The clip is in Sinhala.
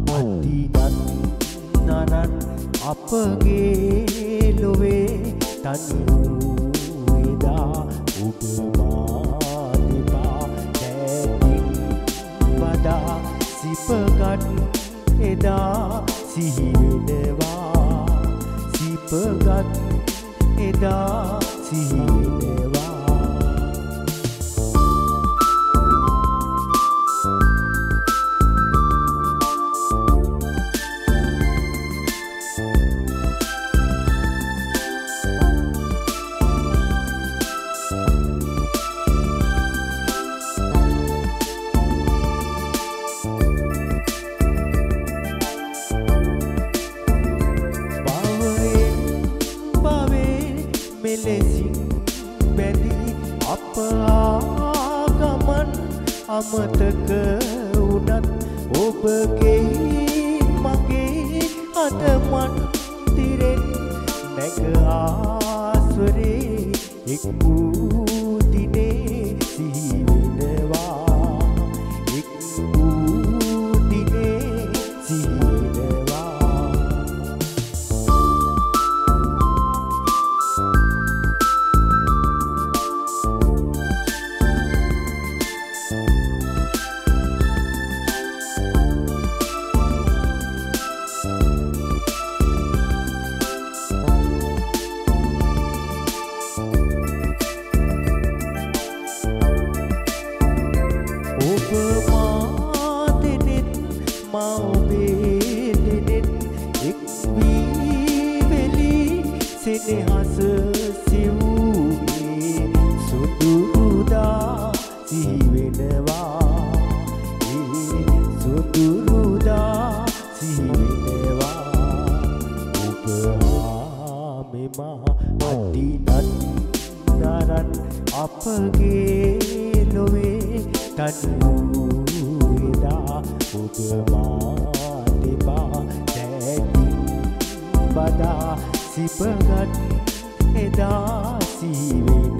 අදිනත් නරන් අපගේ ලොවේ තනි වූ එදා ඔබ මා දෙපා දැඩින් බදා සිපගත් එදා සිහි වෙනවා සිපගත් එදා සිහි වෙනවා අමතක වුණත් ඔබගේ මගේ අදමන් තිරෙන් නැග ආස්වරේ එක් වූ දිනේ සිහි වෙනවා එක් වූ දිනේ සිහි වෙනවා සෙනෙහස සිව්වේ සුදුරුදා සිහි වෙනවා සුදුරුදා සිහි වෙනවා ඔබ හා මෙමා අදිනත් නරන් අපගේ ලොවේ තනි වූ එදා ඔබ මා දෙපා දැඩින් බදා සිපගත් එදා සිහි වෙනවා